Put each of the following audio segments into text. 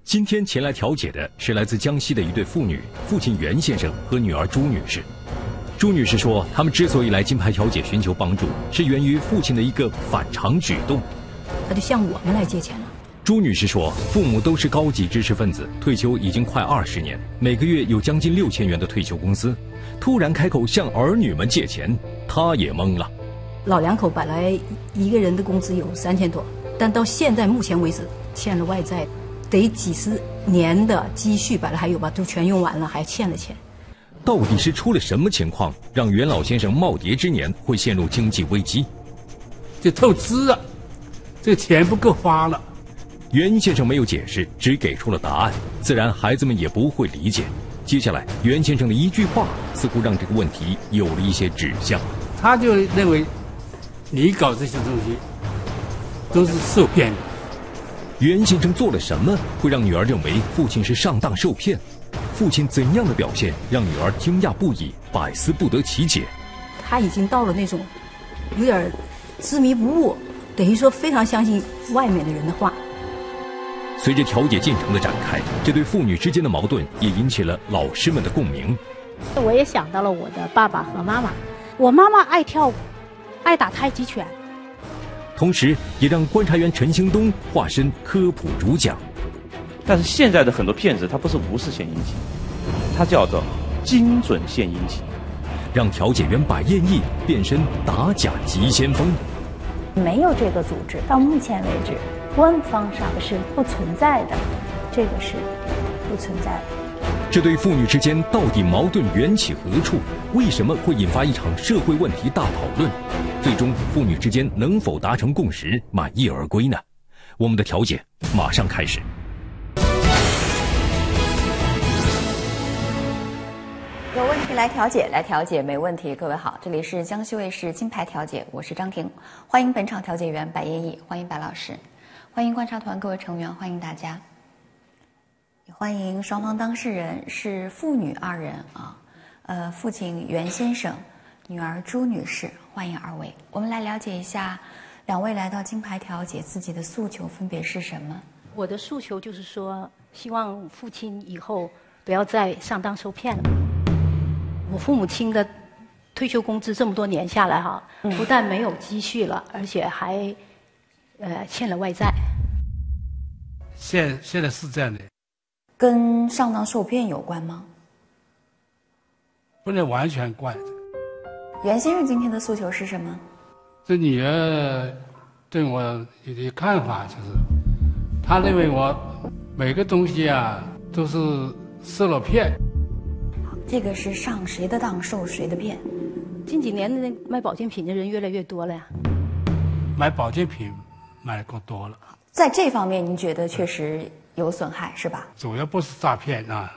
今天前来调解的是来自江西的一对妇女，父亲袁先生和女儿朱女士。朱女士说，他们之所以来金牌调解寻求帮助，是源于父亲的一个反常举动。 他就向我们来借钱了。 朱女士说，父母都是高级知识分子，退休已经快20年，每个月有将近6000元的退休工资，突然开口向儿女们借钱，她也懵了。 老两口本来一个人的工资有3000多，但到现在目前为止欠了外债，得几十年的积蓄本来还有吧，都全用完了，还欠了钱。 到底是出了什么情况，让袁老先生耄耋之年会陷入经济危机？ 就透支了，这个钱不够花了。 袁先生没有解释，只给出了答案，自然孩子们也不会理解。接下来，袁先生的一句话似乎让这个问题有了一些指向。 他就认为，你搞这些东西都是受骗的。 袁先生做了什么，会让女儿认为父亲是上当受骗？父亲怎样的表现让女儿惊讶不已，百思不得其解？ 他已经到了那种有点执迷不悟，等于说非常相信外面的人的话。 随着调解进程的展开，这对父女之间的矛盾也引起了老师们的共鸣。 我也想到了我的爸爸和妈妈。我妈妈爱跳舞，爱打太极拳， 同时也让观察员陈兴东化身科普主讲。 但是现在的很多骗子，他不是无事献殷勤，他叫做精准献殷勤， 让调解员百业义变身打假急先锋。 没有这个组织，到目前为止，官方上是不存在的，这个是不存在的。 这对父女之间到底矛盾缘起何处？为什么会引发一场社会问题大讨论？最终父女之间能否达成共识，满意而归呢？我们的调解马上开始。 有问题来调解，来调解没问题。各位好，这里是江西卫视金牌调解，我是张婷，欢迎本场调解员白叶毅，欢迎白老师，欢迎观察团各位成员，欢迎大家，也欢迎双方当事人是父女2人啊，父亲袁先生，女儿朱女士，欢迎2位。我们来了解一下2位来到金牌调解自己的诉求分别是什么？ 我的诉求就是说，希望父亲以后不要再上当受骗了。我父母亲的退休工资这么多年下来哈，不但没有积蓄了，而且还欠了外债。 现在是这样的， 跟上当受骗有关吗？ 不能完全怪的。 袁先生今天的诉求是什么？ 这女儿对我有的看法就是，她认为我每个东西啊都是受了骗。 这个是上谁的当受谁的骗。 近几年的卖保健品的人越来越多了呀。 买保健品买的够多了。 在这方面您觉得确实有损害是吧？ 主要不是诈骗啊。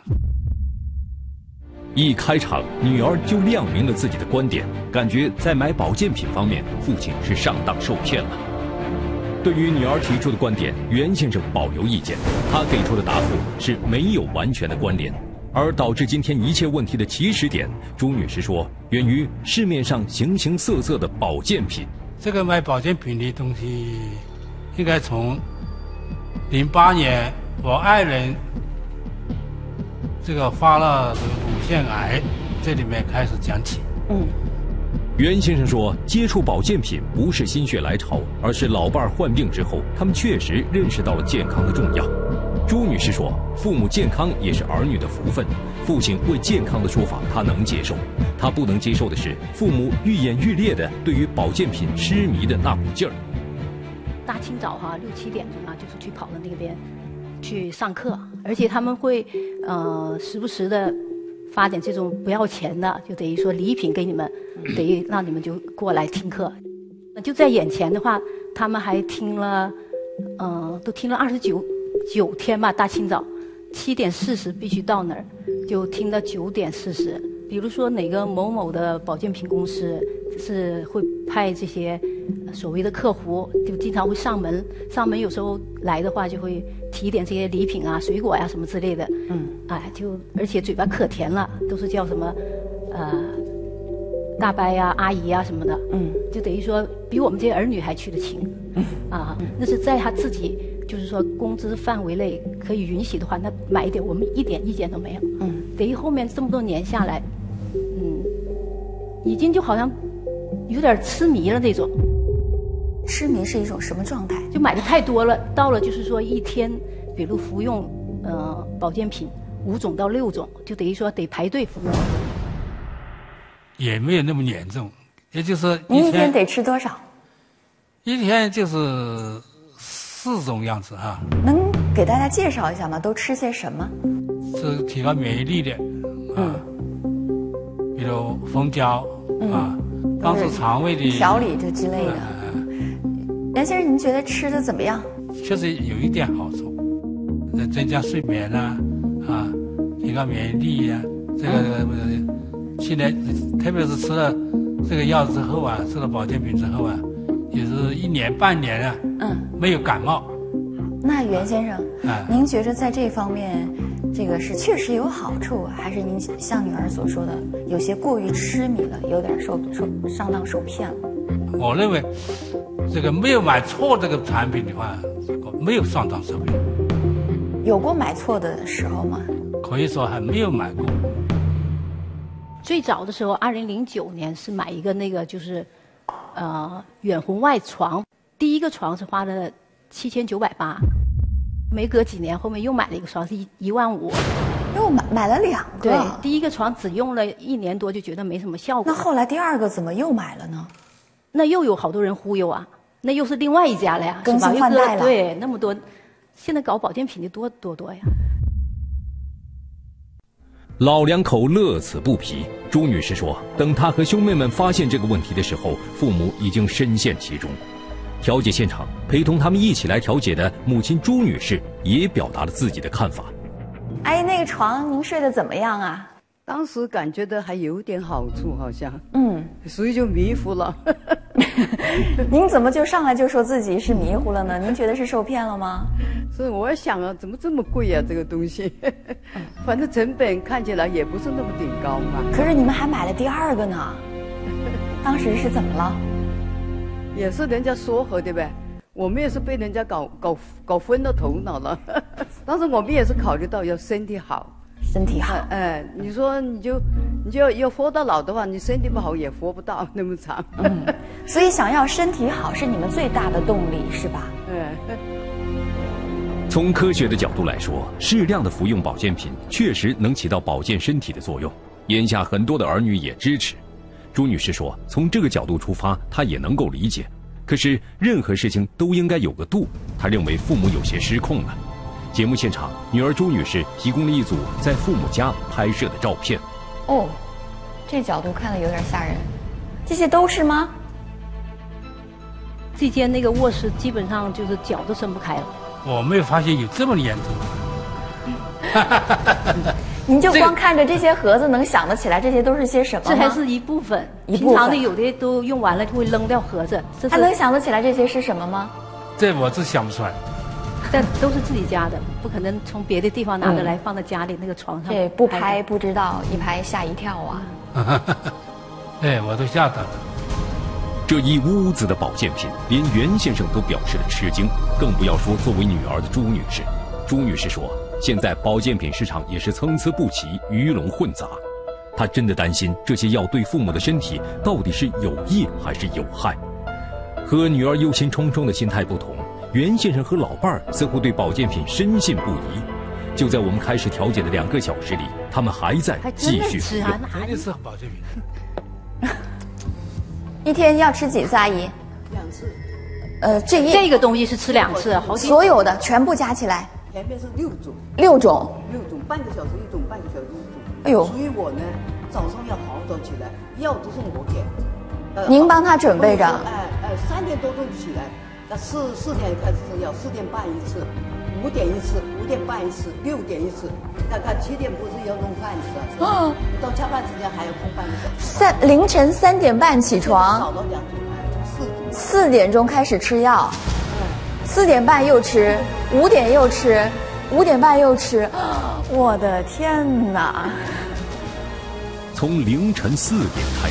一开场，女儿就亮明了自己的观点，感觉在买保健品方面，父亲是上当受骗了。对于女儿提出的观点，袁先生保留意见，他给出的答复是没有完全的关联。而导致今天一切问题的起始点，朱女士说，源于市面上形形色色的保健品。 这个卖保健品的东西，应该从08年我爱人这个发了这个乳腺癌，这里面开始讲起。 袁先生说，接触保健品不是心血来潮，而是老伴患病之后，他们确实认识到了健康的重要。朱女士说，父母健康也是儿女的福分，父亲为健康的说法她能接受，她不能接受的是父母愈演愈烈的对于保健品痴迷的那股劲儿。 大清早6、7点钟就是去跑到那边去上课，而且他们会时不时的发点这种不要钱的，就等于说礼品给你们，等于让你们就过来听课。就在眼前的话，他们还听了都听了29天吧，大清早7点40必须到那儿，就听到9点40。比如说哪个某某的保健品公司是会派这些所谓的客服，就经常会上门有时候来的话就会提点这些礼品啊、水果呀、什么之类的。就而且嘴巴可甜了，都是叫什么大伯呀、阿姨呀什么的。就等于说比我们这些儿女还去得勤。那是在他自己就是说工资范围内可以允许的话，那买一点，我们一点意见都没有。等于后面这么多年下来，已经就好像有点痴迷了那种。 痴迷是一种什么状态？ 就买的太多了，到了就是说一天，比如服用保健品5种到6种，就等于说得排队服用。 也没有那么严重，也就是您一天得吃多少？ 一天就是4种样子啊。 能给大家介绍一下吗？都吃些什么？ 是提高免疫力的，比如蜂胶帮助肠胃的调理这之类的。梁先生，您觉得吃的怎么样？ 确实有一点好处，增加睡眠提高免疫力这个现在特别是吃了这个药之后吃了保健品之后也是1年半年没有感冒。 那袁先生，您觉得在这方面，这个是确实有好处，还是您像女儿所说的，有些过于痴迷了，有点上当受骗了？ 我认为，这个没有买错这个产品的话，没有上当受骗。 有过买错的时候吗？ 可以说还没有买过。 最早的时候，2009年是买一个那个就是远红外床，第一个床是花了7980，没隔几年后面又买了一个床是15000。 又买了2个。 对，第一个床只用了1年多就觉得没什么效果。 那后来第2个怎么又买了呢？ 那又有好多人忽悠那又是另外一家了呀， 更新换代了。 对，那么多，现在搞保健品的多呀。 老两口乐此不疲。朱女士说，等她和兄妹们发现这个问题的时候，父母已经深陷其中。调解现场，陪同他们一起来调解的母亲朱女士也表达了自己的看法。 哎，那个床您睡得怎么样啊？ 当时感觉到还有点好处，好像，所以就迷糊了。 您怎么就上来就说自己是迷糊了呢？您觉得是受骗了吗？ 所以我也想怎么这么贵这个东西？反正成本看起来也不是那么顶高嘛。 可是你们还买了第2个呢，当时是怎么了？ 也是人家说和的呗，我们也是被人家搞昏了头脑了。当时我们也是考虑到要身体好。 身体好， 你说你就要活到老的话，你身体不好也活不到那么长。 所以想要身体好是你们最大的动力，是吧？ 从科学的角度来说，适量的服用保健品确实能起到保健身体的作用。眼下很多的儿女也支持。朱女士说，从这个角度出发，她也能够理解。可是任何事情都应该有个度，她认为父母有些失控了。节目现场，女儿朱女士提供了一组在父母家拍摄的照片。 这角度看了有点吓人。这些都是吗？ 这间那个卧室基本上就是脚都伸不开了。 我没有发现有这么严重。 您就光看着这些盒子，能想得起来这些都是些什么吗？ 这还是一部分，平常的有的都用完了就会扔掉盒子。 还能想得起来这些是什么吗？ 这我是想不出来。 但都是自己家的，不可能从别的地方拿着来放在家里那个床上。 这不拍不知道，一拍吓一跳我都吓到了。 这一屋子的保健品，连袁先生都表示了吃惊，更不要说作为女儿的朱女士。朱女士说，现在保健品市场也是参差不齐，鱼龙混杂。她真的担心这些药对父母的身体到底是有益还是有害。和女儿忧心忡忡的心态不同，袁先生和老伴儿似乎对保健品深信不疑。就在我们开始调解的2个小时里，他们还在继续服用。 真的是保健品。 一天要吃几次，阿姨 ？2次。 这个东西是吃2次，好几。 所有的全部加起来。 前面是6种。 6种。 6种，半个小时1种，半个小时1种。 哎呦！ 所以我呢，早上要好早起来，药都是我给。 您帮他准备着。 3点多钟就起来。那4点开始吃药，4点半一次，5点一次，5点半一次，6点一次。看7点不是要弄饭吃啊？到加班时间还要空半个小时。 凌晨3点半起床， 少了2种 ，4点钟开始吃药，4点半又吃，5点又吃，5点半又吃，我的天哪！ 从凌晨4点开始，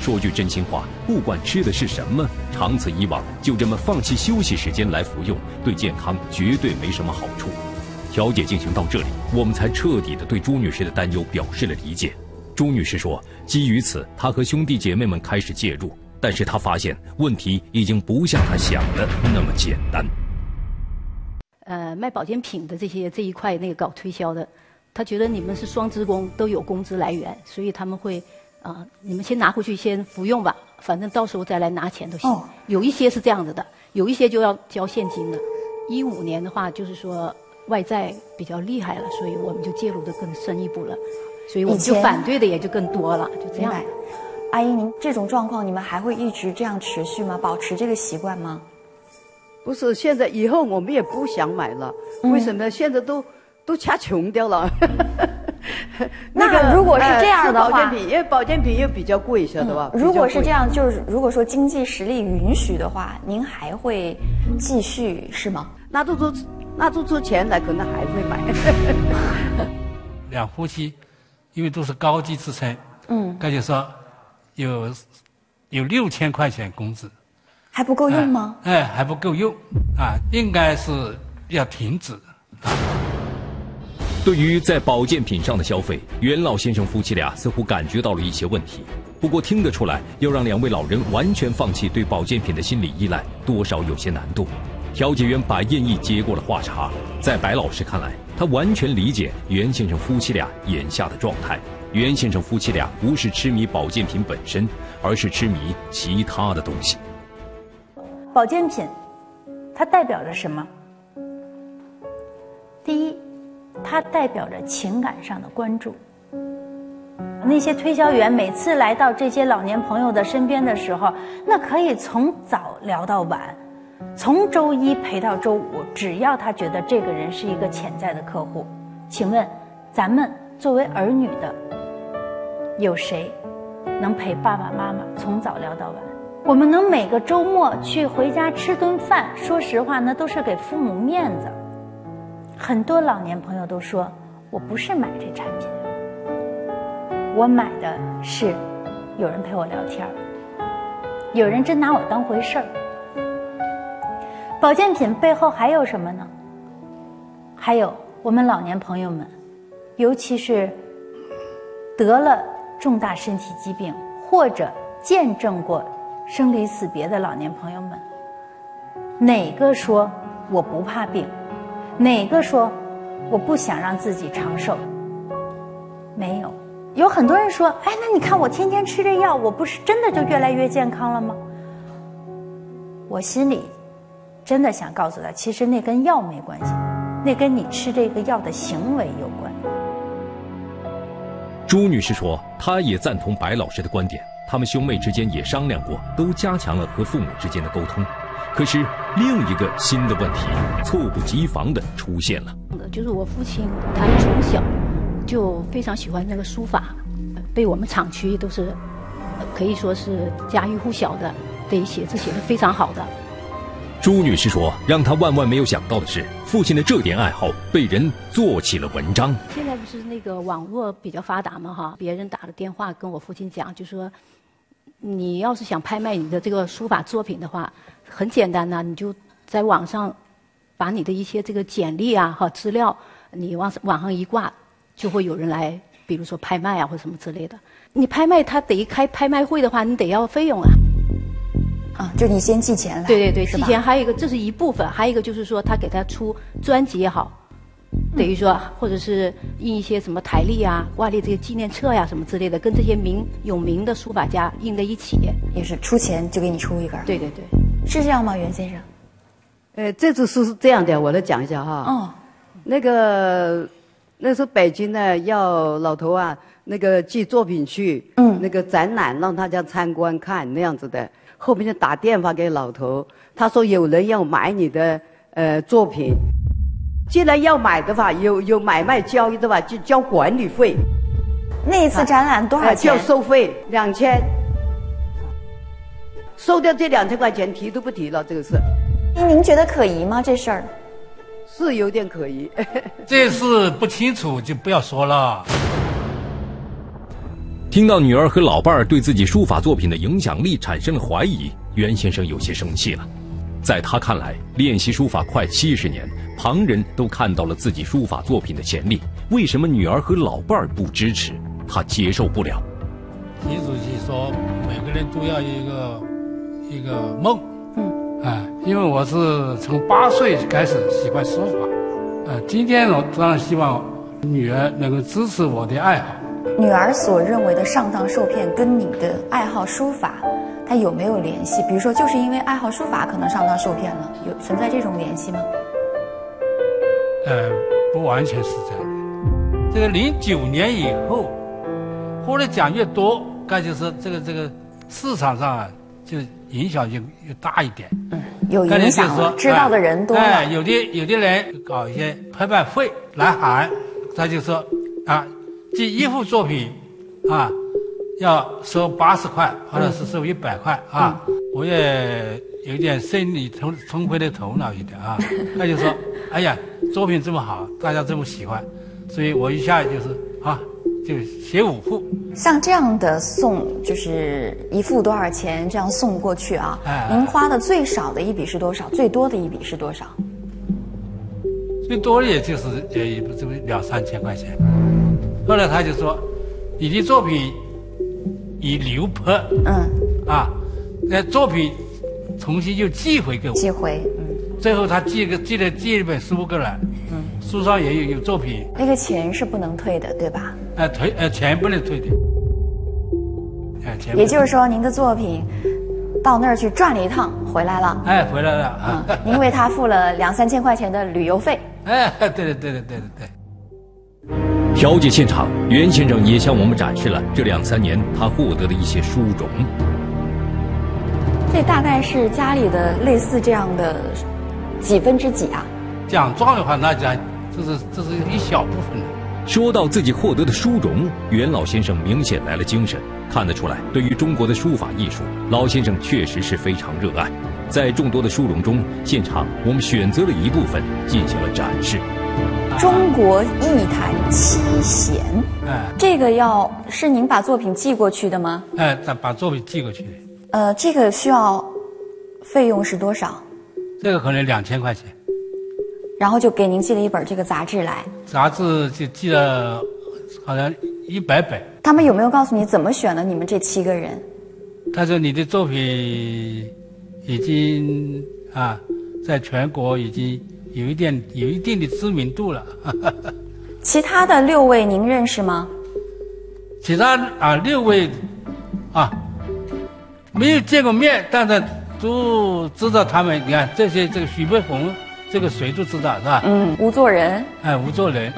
说句真心话，不管吃的是什么，长此以往，就这么放弃休息时间来服用，对健康绝对没什么好处。调解进行到这里，我们才彻底的对朱女士的担忧表示了理解。朱女士说，基于此，她和兄弟姐妹们开始介入，但是她发现问题已经不像她想的那么简单。 卖保健品的这一块搞推销的，他觉得你们是双职工，都有工资来源，所以他们会你们先拿回去先服用吧，反正到时候再来拿钱都行。有一些是这样子的，有一些就要交现金的。15年的话，就是说外债比较厉害了，所以我们就介入的更深一步了，所以我们就反对的也就更多了，就这样。 阿姨，您这种状况，你们还会一直这样持续吗？保持这个习惯吗？ 不是，现在以后我们也不想买了。为什么？现在都掐穷掉了。 那如果是这样的话， 保健品因为保健品又比较贵，晓得吧？ 如果是这样，就是如果说经济实力允许的话，您还会继续是吗？ 拿出钱来，可能还会买。 两夫妻，因为都是高级职称，那就说有6000块钱工资。 还不够用吗？ 还不够用啊，应该是要停止。 对于在保健品上的消费，袁老先生夫妻俩似乎感觉到了一些问题。不过听得出来，要让两位老人完全放弃对保健品的心理依赖，多少有些难度。调解员白燕义接过了话茬，在白老师看来，他完全理解袁先生夫妻俩眼下的状态。袁先生夫妻俩不是痴迷保健品本身，而是痴迷其他的东西。 保健品，它代表着什么？第一，它代表着情感上的关注。那些推销员每次来到这些老年朋友的身边的时候，那可以从早聊到晚，从周一陪到周五，只要他觉得这个人是一个潜在的客户。请问，咱们作为儿女的，有谁能陪爸爸妈妈从早聊到晚？我们能每个周末去回家吃顿饭，说实话，那都是给父母面子。很多老年朋友都说，我不是买这产品，我买的是有人陪我聊天，有人真拿我当回事儿。保健品背后还有什么呢？还有我们老年朋友们，尤其是得了重大身体疾病或者见证过生离死别的老年朋友们，哪个说我不怕病？哪个说我不想让自己长寿？没有。有很多人说，哎，那你看我天天吃这药，我不是真的就越来越健康了吗？我心里真的想告诉他，其实那跟药没关系，那跟你吃这个药的行为有关。 朱女士说，她也赞同白老师的观点，他们兄妹之间也商量过，都加强了和父母之间的沟通。可是另一个新的问题猝不及防地出现了， 就是我父亲他从小就非常喜欢那个书法，被我们厂区都是可以说是家喻户晓的，对写字写得非常好的。 朱女士说，让她万万没有想到的是，父亲的这点爱好被人做起了文章。 现在不是那个网络比较发达嘛哈，别人打了电话跟我父亲讲，就说你要是想拍卖你的这个书法作品的话，很简单呐，你就在网上把你的一些这个简历啊和资料，你往上一挂，就会有人来，比如说拍卖啊或什么之类的。你拍卖他得开拍卖会的话，你得要费用啊。 就你先寄钱来。 对对对，寄钱还有一个，这是一部分，还有一个就是说他给他出专辑也好，等于说或者是印一些什么台历啊、挂历这些纪念册呀、什么之类的，跟这些有名的书法家印在一起， 也是出钱就给你出一根。 对对对， 是这样吗，袁先生？ 这次是这样的，我来讲一下哈。那时候北京呢要老头啊，那个寄作品去，那个展览让大家参观看那样子的。后面就打电话给老头，他说有人要买你的作品，既然要买的话，有买卖交易的话，就交管理费。 那一次展览多少钱？ 就收费2000，收掉这2000块钱，提都不提了，这个事。 您觉得可疑吗？这事儿是有点可疑。 这事不清楚就不要说了。 听到女儿和老伴儿对自己书法作品的影响力产生了怀疑，袁先生有些生气了。在他看来，练习书法快70年，旁人都看到了自己书法作品的潜力，为什么女儿和老伴儿不支持？他接受不了。 习主席说，每个人都要一个梦。因为我是从8岁开始喜欢书法，今天我当然希望女儿能够支持我的爱好。 女儿所认为的上当受骗跟你的爱好书法，它有没有联系？比如说，就是因为爱好书法可能上当受骗了，有存在这种联系吗？ 不完全是这样。这个09年以后，获得奖越多，那就是这个市场上啊，就影响就越大一点。 有影响了，知道的人多了。 有的人搞一些拍卖会来喊，他就说寄一幅作品要收80块，或者是收100块我也有点生理聪慧的头脑一点他就说，哎呀，作品这么好，大家这么喜欢，所以我一下就写5幅。 像这样的送，就是1幅多少钱这样送过去您花的最少的一笔是多少？最多的一笔是多少？ 最多的也就是2-3千块钱。后来他就说，你的作品已流拍，那作品重新又寄回给我。 寄回， 最后他寄了本书过来，书上也有作品。 那个钱是不能退的，对吧？ 钱不能退的。 也就是说，您的作品到那儿去转了一趟，回来了。 回来了您为他付了2-3千块钱的旅游费。 对。 调解现场，袁先生也向我们展示了这2-3年他获得的一些殊荣。 这大概是家里的类似这样的几分之几奖状的话，那这是一小部分。 说到自己获得的殊荣，袁老先生明显来了精神，看得出来，对于中国的书法艺术，老先生确实是非常热爱。在众多的殊荣中，现场我们选择了一部分进行了展示。 中国艺坛7贤，这个是您把作品寄过去的吗？ 把作品寄过去的。 这个需要费用是多少？ 这个可能2000块钱。 然后就给您寄了一本这个杂志来。 杂志就寄了好像100本。 他们有没有告诉你怎么选了你们这7个人？ 他说你的作品已经在全国已经有一定的知名度了。 其他的6位您认识吗？ 其他6位没有见过面，但是都知道他们。你看这个徐悲鸿，这个谁都知道是吧？ 吴作人。 吴作人。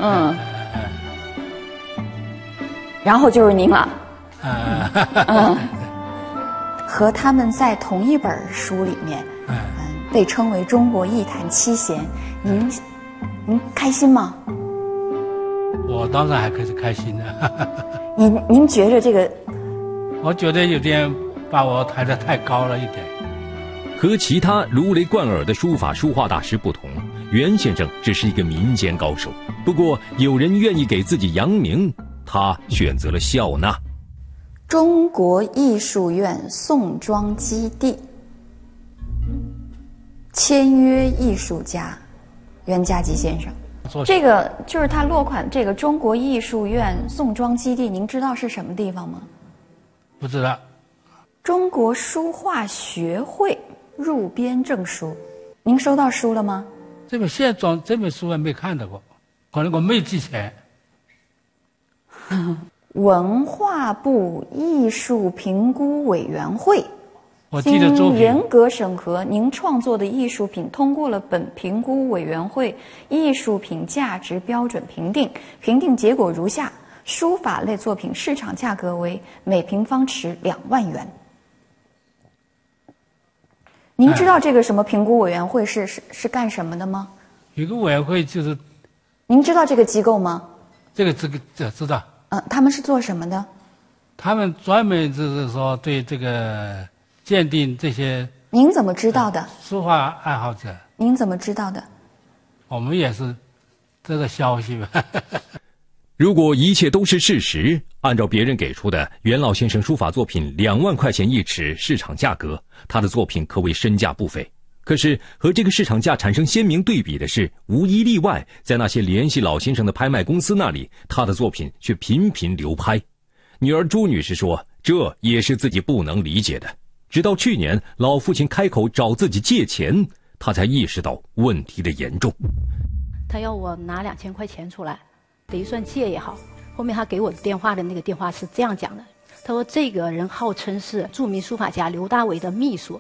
然后就是您了。和他们在同一本书里面，被称为中国艺坛7贤，您开心吗？ 我当然还可是开心的。 您觉得这个？ 我觉得有点把我抬得太高了一点。 和其他如雷贯耳的书画大师不同，袁先生只是一个民间高手。不过有人愿意给自己扬名，他选择了笑纳。 中国艺术院宋庄基地签约艺术家袁家基先生。这个就是他落款这个中国艺术院宋庄基地，您知道是什么地方吗？ 不知道。 中国书画学会入编证书，您收到书了吗？ 这本书还没看到过，可能我没寄钱。 文化部艺术评估委员会经严格审核，您创作的艺术品通过了本评估委员会艺术品价值标准评定，评定结果如下：书法类作品市场价格为每平方尺2万元。您知道这个什么评估委员会是干什么的吗？ 评估委员会就是。 您知道这个机构吗？ 这个知道。 他们是做什么的？ 他们专门就是说对这个鉴定这些。 您怎么知道的？ 书画爱好者。 您怎么知道的？ 我们也是这个消息吧。 如果一切都是事实，按照别人给出的袁老先生书法作品2万块钱一尺市场价格，他的作品可谓身价不菲。可是和这个市场价产生鲜明对比的是，无一例外，在那些联系老先生的拍卖公司那里，他的作品却频频流拍。女儿朱女士说，这也是自己不能理解的。直到去年老父亲开口找自己借钱，他才意识到问题的严重。 他要我拿2000块钱出来，等于算借也好。后面他给我的电话的那个电话是这样讲的，他说这个人号称是著名书法家刘大为的秘书。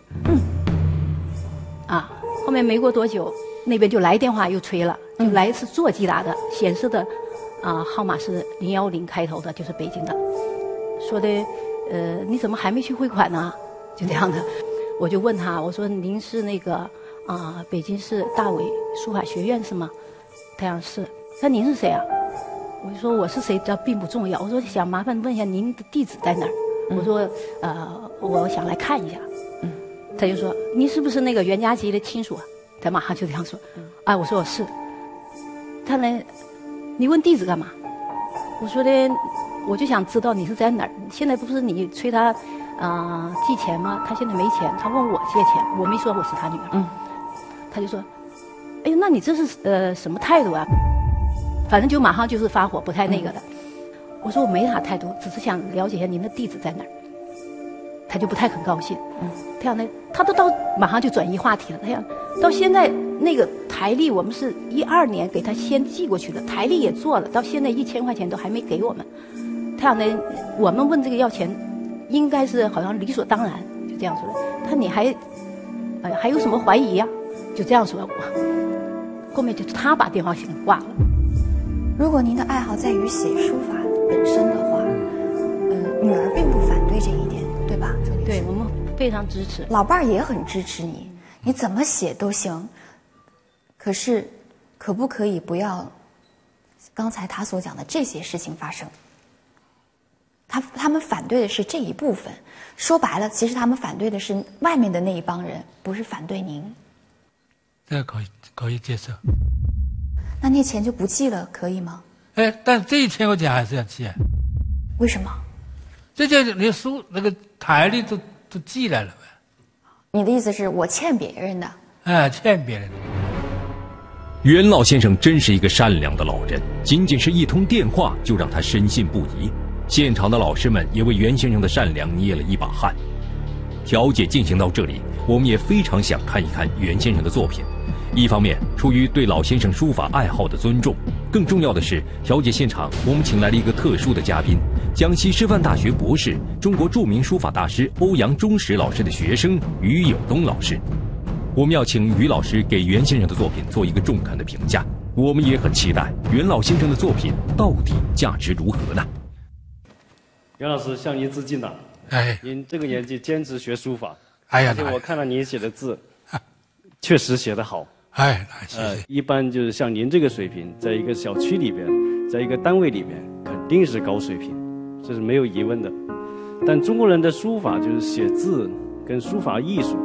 后面没过多久，那边就来电话又催了，就来一次座机打的，显示的号码是010开头的，就是北京的。说的你怎么还没去汇款呢？就这样的。我就问他，我说您是那个北京市大伟书法学院是吗？他说是。那您是谁啊？我就说我是谁这并不重要，我说想麻烦问一下您的地址在哪儿？我说我想来看一下。他就说你是不是那个袁家集的亲属啊？他马上就这样说。我说我是。他呢，你问地址干嘛？我说的我就想知道你是在哪儿。现在不是你催他寄钱吗？他现在没钱，他问我借钱，我没说我是他女儿。他就说，哎呀，那你这是什么态度啊？反正就马上就是发火，不太那个的。我说我没啥态度，只是想了解一下您的地址在哪儿。他就不太很高兴。他想呢，他都马上就转移话题了。他想到现在那个台历，我们是12年给他先寄过去的，台历也做了，到现在1000块钱都还没给我们。他想呢，我们问这个要钱，应该是好像理所当然，就这样说的。他你还有什么怀疑呀？就这样说我。后面就是他把电话线挂了。 如果您的爱好在于写书法本身的话，女儿并不反对这一点，对吧？ 对，我们非常支持。 老伴儿也很支持你，你怎么写都行。可是，可不可以不要刚才他所讲的这些事情发生？他们反对的是这一部分，说白了，其实他们反对的是外面的那一帮人，不是反对您。 这个可以接受。 那钱就不寄了，可以吗？ 但这1000块钱还是要寄。 为什么？ 这就连书那个台历都寄来了呗。 你的意思是我欠别人的？ 欠别人的。 袁老先生真是一个善良的老人，仅仅是一通电话就让他深信不疑。现场的老师们也为袁先生的善良捏了一把汗。调解进行到这里，我们也非常想看一看袁先生的作品。一方面，出于对老先生书法爱好的尊重，更重要的是，调解现场我们请来了一个特殊的嘉宾，江西师范大学博士、中国著名书法大师欧阳中石老师的学生于有东老师。我们要请于老师给袁先生的作品做一个中肯的评价。我们也很期待袁老先生的作品到底价值如何呢？ 袁老师向您致敬了。您这个年纪坚持学书法，而且我看到您写的字，确实写得好。 谢谢。 一般就是像您这个水平，在一个小区里边，在一个单位里边，肯定是高水平，这是没有疑问的。但中国人的书法就是写字跟书法艺术，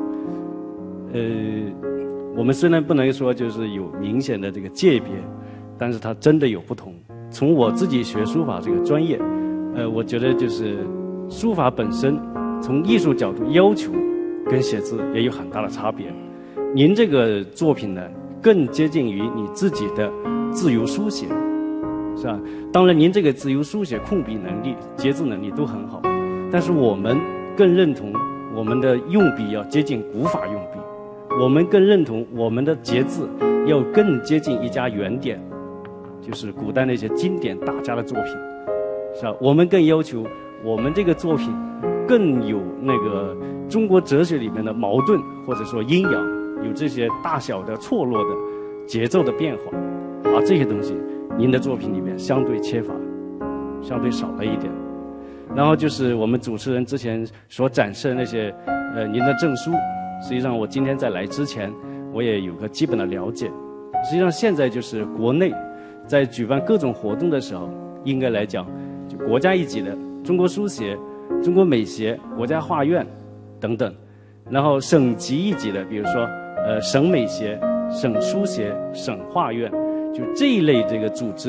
我们虽然不能说就是有明显的这个界别，但是它真的有不同。从我自己学书法这个专业，我觉得就是书法本身从艺术角度要求跟写字也有很大的差别。您这个作品呢，更接近于你自己的自由书写，是吧？当然，您这个自由书写控笔能力、节字能力都很好，但是我们更认同我们的用笔要接近古法用笔，我们更认同我们的节字要更接近一家原点，就是古代那些经典大家的作品，是吧？我们更要求我们这个作品更有那个中国哲学里面的矛盾或者说阴阳。有这些大小的错落的节奏的变化，这些东西您的作品里面相对缺乏，相对少了一点。然后就是我们主持人之前所展示的那些您的证书，实际上我今天在来之前我也有个基本的了解。实际上现在就是国内在举办各种活动的时候，应该来讲就国家一级的中国书协、中国美协、国家画院等等，然后省级一级的，比如说省美协、省书协、省画院，就这一类这个组织，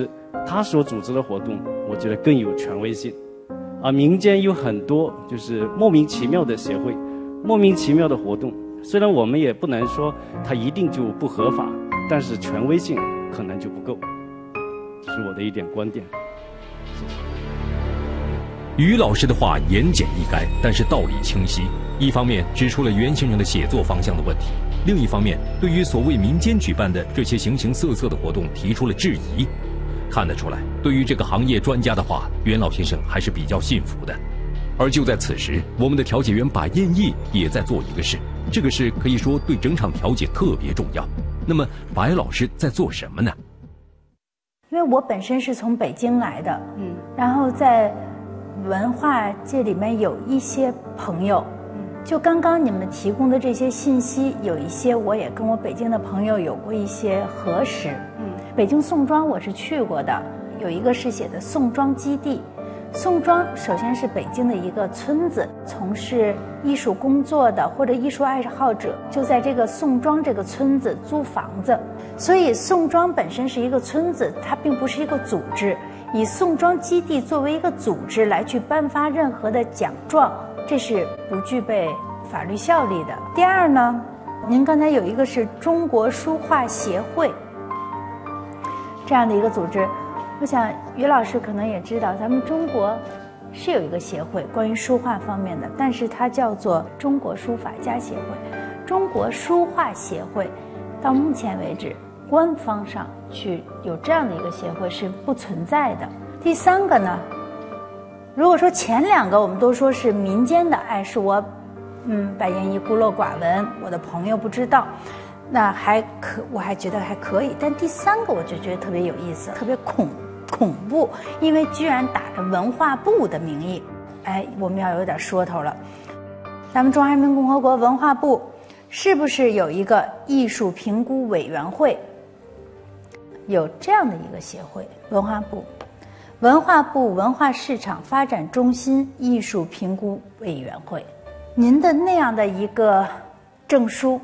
他所组织的活动，我觉得更有权威性。而民间有很多就是莫名其妙的协会，莫名其妙的活动，虽然我们也不能说它一定就不合法，但是权威性可能就不够。这是我的一点观点。谢谢。 于老师的话言简意赅，但是道理清晰。一方面指出了袁先生的写作方向的问题，另一方面对于所谓民间举办的这些形形色色的活动提出了质疑。看得出来，对于这个行业专家的话，袁老先生还是比较信服的。而就在此时，我们的调解员白燕义也在做一个事，这个事可以说对整场调解特别重要。那么白老师在做什么呢？ 因为我本身是从北京来的，然后在文化界里面有一些朋友，就刚刚你们提供的这些信息，有一些我也跟我北京的朋友有过一些核实。北京宋庄我是去过的，有一个是写的宋庄基地。宋庄首先是北京的一个村子，从事艺术工作的或者艺术爱好者就在这个宋庄这个村子租房子，所以宋庄本身是一个村子，它并不是一个组织。以宋庄基地作为一个组织来去颁发任何的奖状，这是不具备法律效力的。第二呢，您刚才有一个是中国书画协会这样的一个组织，我想于老师可能也知道，咱们中国是有一个协会关于书画方面的，但是它叫做中国书法家协会。中国书画协会到目前为止官方上去有这样的一个协会是不存在的。第三个呢，如果说前两个我们都说是民间的，是我白燕一孤陋寡闻，我的朋友不知道，那我还觉得还可以。但第三个我就觉得特别有意思，特别恐怖，因为居然打着文化部的名义，我们要有点说头了。咱们中华人民共和国文化部是不是有一个艺术评估委员会？有这样的一个协会，文化部文化市场发展中心艺术评估委员会。您的那样的一个证书，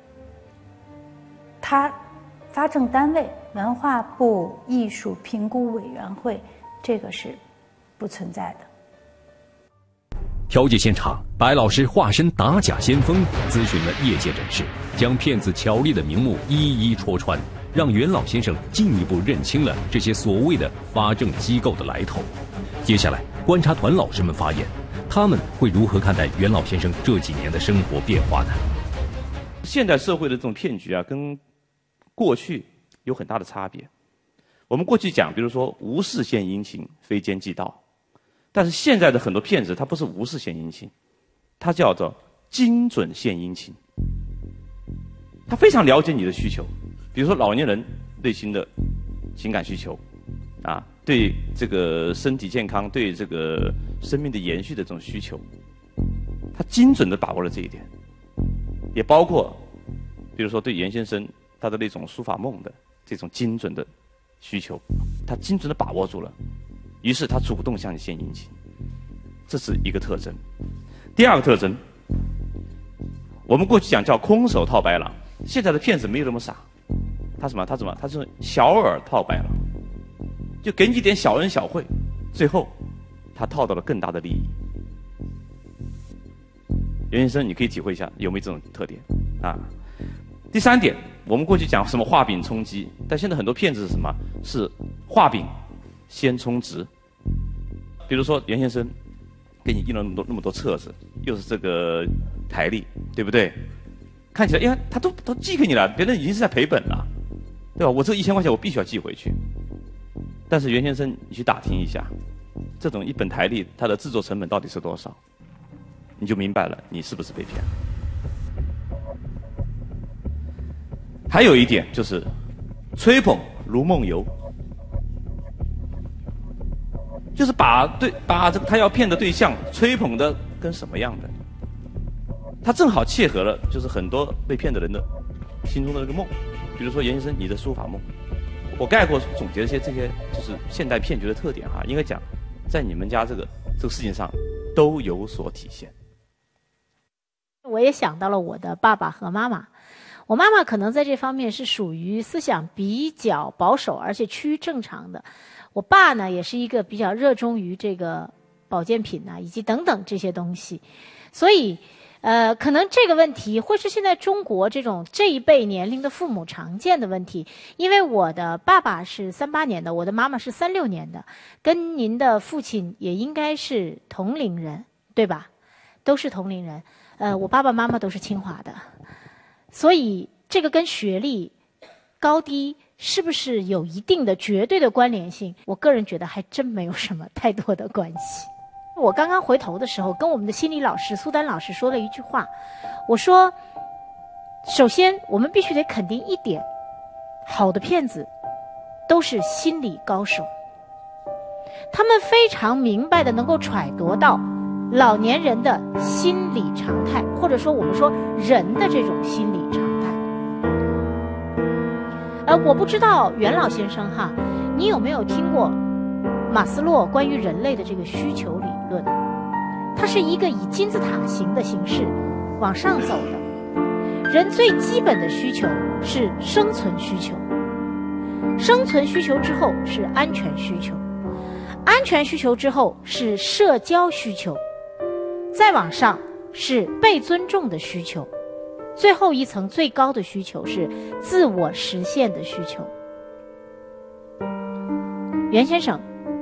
它发证单位文化部艺术评估委员会，这个是不存在的。 调解现场，白老师化身打假先锋，咨询了业界人士，将骗子巧立的名目一一戳穿，让袁老先生进一步认清了这些所谓的发证机构的来头。接下来，观察团老师们发言，他们会如何看待袁老先生这几年的生活变化呢？ 现代社会的这种骗局啊，跟过去有很大的差别。我们过去讲，比如说无事献殷勤，非奸即盗。但是现在的很多骗子，他不是无事献殷勤，他叫做精准献殷勤。他非常了解你的需求，比如说老年人内心的情感需求，对这个身体健康、对这个生命的延续的这种需求，他精准地把握了这一点。也包括，比如说对袁先生他的那种书法梦的这种精准的需求，他精准地把握住了。于是他主动向你献殷勤，这是一个特征。第二个特征，我们过去讲叫空手套白狼，现在的骗子没有那么傻，他是小饵套白狼，就给你一点小恩小惠，最后他套到了更大的利益。袁先生，你可以体会一下有没有这种特点啊？第三点，我们过去讲什么画饼充饥，但现在很多骗子是什么？是画饼先充值。比如说袁先生给你印了那么多册子，又是这个台历，对不对？看起来，因为他都寄给你了，别人已经是在赔本了，对吧？我这1000块钱我必须要寄回去。但是袁先生，你去打听一下，这种一本台历它的制作成本到底是多少，你就明白了你是不是被骗。还有一点就是吹捧如梦游。就是把这个他要骗的对象吹捧的跟什么样的，他正好切合了就是很多被骗的人的心中的那个梦。比如说袁先生你的书法梦，我概括总结了这些就是现代骗局的特点应该讲在你们家这个事情上都有所体现。 我也想到了我的爸爸和妈妈，我妈妈可能在这方面是属于思想比较保守而且趋于正常的。 我爸呢也是一个比较热衷于这个保健品啊，以及等等这些东西，所以可能这个问题会是现在中国这一辈年龄的父母常见的问题。因为我的爸爸是38年的，我的妈妈是36年的，跟您的父亲也应该是同龄人，对吧？都是同龄人。我爸爸妈妈都是清华的，所以这个跟学历高低是不是有一定的绝对的关联性？我个人觉得还真没有什么太多的关系。我刚刚回头的时候，跟我们的心理老师苏丹老师说了一句话，我说，首先我们必须得肯定一点，好的骗子都是心理高手，他们非常明白的能够揣度到老年人的心理常态，或者说我们说人的这种心理常态。我不知道袁老先生哈，你有没有听过马斯洛关于人类的这个需求理论？它是一个以金字塔形的形式往上走的。人最基本的需求是生存需求，生存需求之后是安全需求，安全需求之后是社交需求，再往上是被尊重的需求，最后一层最高的需求是自我实现的需求。袁先生，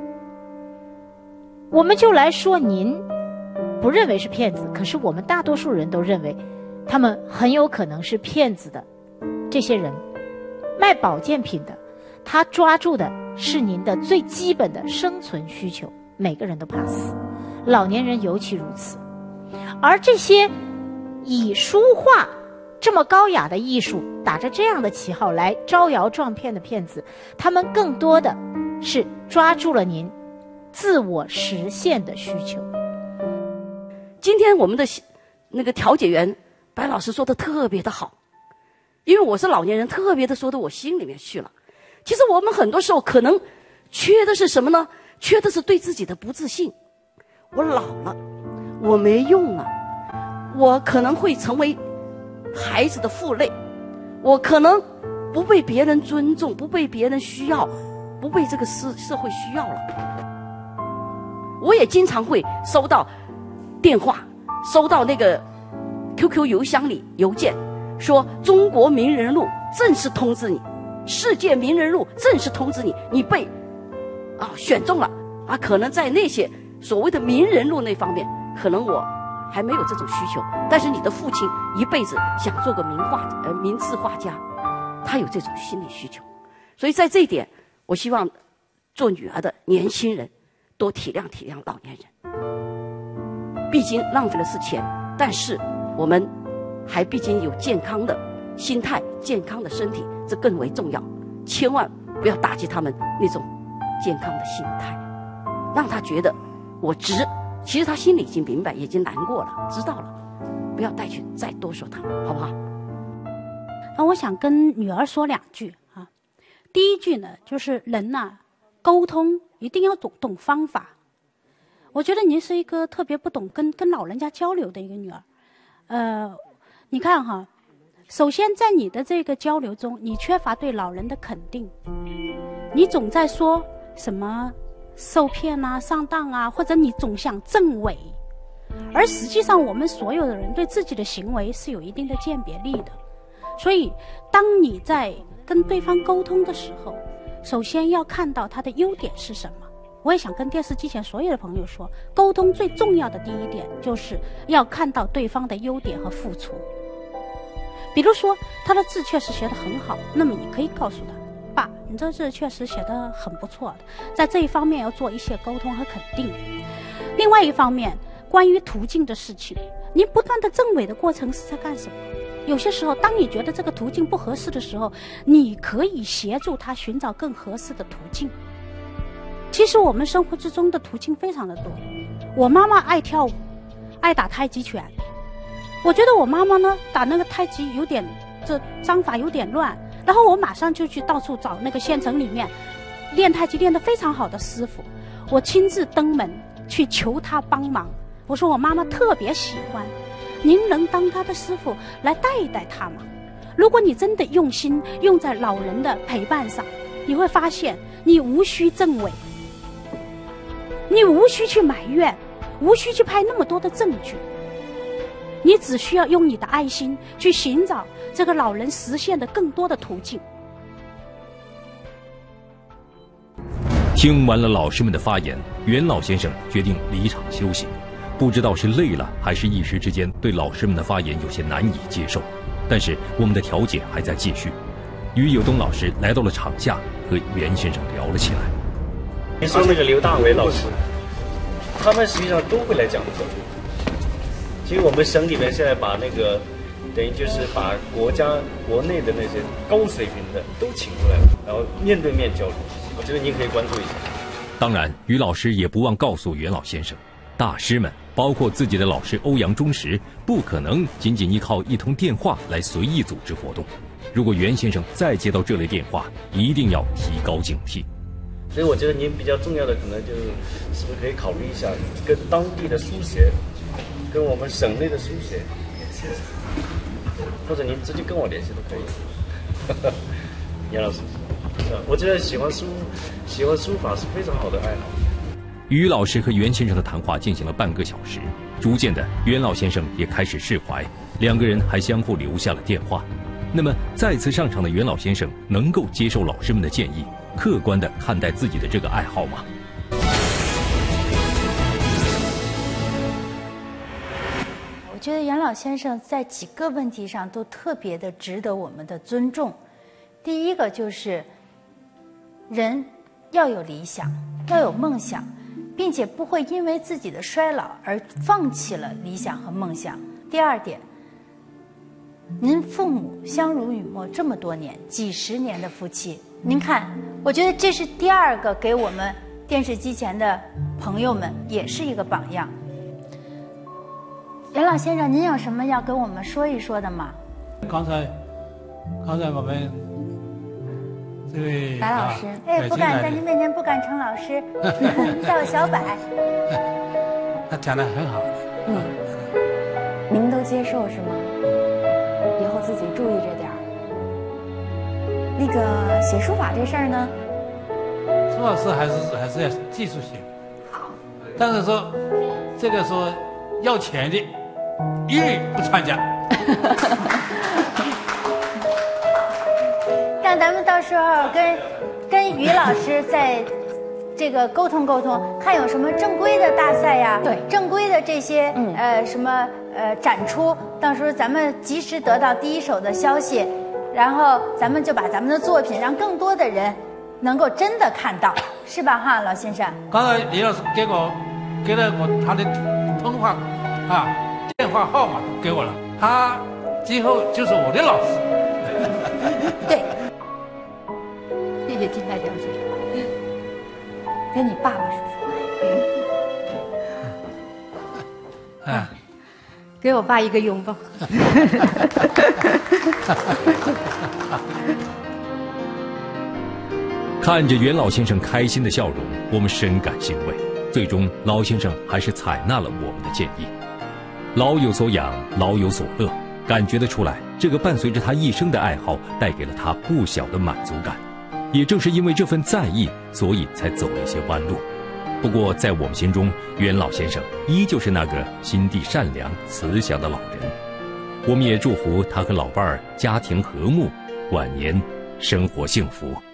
我们就来说您不认为是骗子，可是我们大多数人都认为他们很有可能是骗子的这些人，卖保健品的，他抓住的是您的最基本的生存需求，每个人都怕死，老年人尤其如此。而这些以书画这么高雅的艺术打着这样的旗号来招摇撞骗的骗子，他们更多的是抓住了您自我实现的需求。 今天我们的那个调解员白老师说的特别的好，因为我是老年人，特别的说到我心里面去了。其实我们很多时候可能缺的是什么呢？缺的是对自己的不自信。我老了，我没用了，我可能会成为孩子的负累，我可能不被别人尊重，不被别人需要，不被这个社会需要了。我也经常会收到电话，收到那个 QQ 邮箱里邮件，说中国名人录正式通知你，世界名人录正式通知你，你被选中了啊！可能在那些所谓的名人录那方面，可能我还没有这种需求，但是你的父亲一辈子想做个名字画家，他有这种心理需求。所以在这一点，我希望做女儿的年轻人多体谅体谅老年人。毕竟浪费的是钱，但是我们还毕竟有健康的心态、健康的身体，这更为重要。千万不要打击他们那种健康的心态，让他觉得我值。其实他心里已经明白，已经难过了，知道了，不要再多说他，好不好？ 那我想跟女儿说2句啊。第一句呢，就是人呐，沟通一定要懂方法。我觉得您是一个特别不懂跟老人家交流的一个女儿。你看哈，首先在你的这个交流中，你缺乏对老人的肯定，你总在说什么受骗啊、上当啊，或者你总想证伪，而实际上我们所有的人对自己的行为是有一定的鉴别力的。所以当你在跟对方沟通的时候，首先要看到他的优点是什么。我也想跟电视机前所有的朋友说，沟通最重要的第一点就是要看到对方的优点和付出。比如说他的字确实写得很好，那么你可以告诉他，爸，你这字确实写得很不错的，在这一方面要做一些沟通和肯定。另外一方面，关于途径的事情，您不断的证伪的过程是在干什么？有些时候当你觉得这个途径不合适的时候，你可以协助他寻找更合适的途径。其实我们生活之中的途径非常的多。我妈妈爱跳舞，爱打太极拳，我觉得我妈妈呢打那个太极有点这章法有点乱，然后我马上就去到处找那个县城里面练太极练得非常好的师傅，我亲自登门去求他帮忙。我说我妈妈特别喜欢，您能当他的师傅来带一带他吗？如果你真的用心用在老人的陪伴上，你会发现你无需证伪，你无需去埋怨，无需去拍那么多的证据，你只需要用你的爱心去寻找这个老人实现的更多的途径。 听完了老师们的发言，袁老先生决定离场休息。不知道是累了，还是一时之间对老师们的发言有些难以接受。但是我们的调解还在继续。于有东老师来到了场下，和袁先生聊了起来。 你说那个刘大为老师，他们实际上都会来讲课。其实我们省里面现在把那个，等于就是把国内的那些高水平的都请过来了，然后面对面交流。我觉得您可以关注一下。 当然，于老师也不忘告诉袁老先生，大师们包括自己的老师欧阳中石，不可能仅仅依靠一通电话来随意组织活动。如果袁先生再接到这类电话，一定要提高警惕。 所以我觉得您比较重要的可能就是，是不是可以考虑一下跟当地的书协，跟我们省内的书协联系，或者您直接跟我联系都可以。严老师，我觉得喜欢书法是非常好的爱好。 于老师和袁先生的谈话进行了半个小时，逐渐的，袁老先生也开始释怀，两个人还相互留下了电话。那么，再次上场的袁老先生能够接受老师们的建议，客观地看待自己的这个爱好吗？ 我觉得袁老先生在几个问题上都特别的值得我们的尊重。第一个就是人要有理想，要有梦想，并且不会因为自己的衰老而放弃了理想和梦想。第二点，您父母相濡以沫这么多年，几十年的夫妻，您看，我觉得这是第二个给我们电视机前的朋友们也是一个榜样。袁老先生，您有什么要跟我们说一说的吗？ 刚才我们这位白老师，不敢在您面前不敢称老师，叫我小柏。 他讲得很好。 您都接受是吗？以后自己注意着点儿。那个写书法这事儿呢？ 书法是还是要技术性。好。但是说这个说要钱的，一律不参加。 让咱们到时候跟于老师在这个沟通沟通，看有什么正规的大赛呀，对，正规的这些什么展出，到时候咱们及时得到第一手的消息，然后咱们就把咱们的作品让更多的人能够真的看到，是吧？哈，老先生。刚才李老师给了我他的通话电话号码给我了，他今后就是我的老师。 对。 谢谢金台讲师， 跟你爸爸说说。给我爸一个拥抱。 看着袁老先生开心的笑容，我们深感欣慰。最终，老先生还是采纳了我们的建议。老有所养，老有所乐，感觉得出来，这个伴随着他一生的爱好，带给了他不小的满足感。也正是因为这份在意，所以才走了一些弯路。不过在我们心中，袁老先生依旧是那个心地善良、慈祥的老人。我们也祝福他和老伴儿家庭和睦，晚年生活幸福。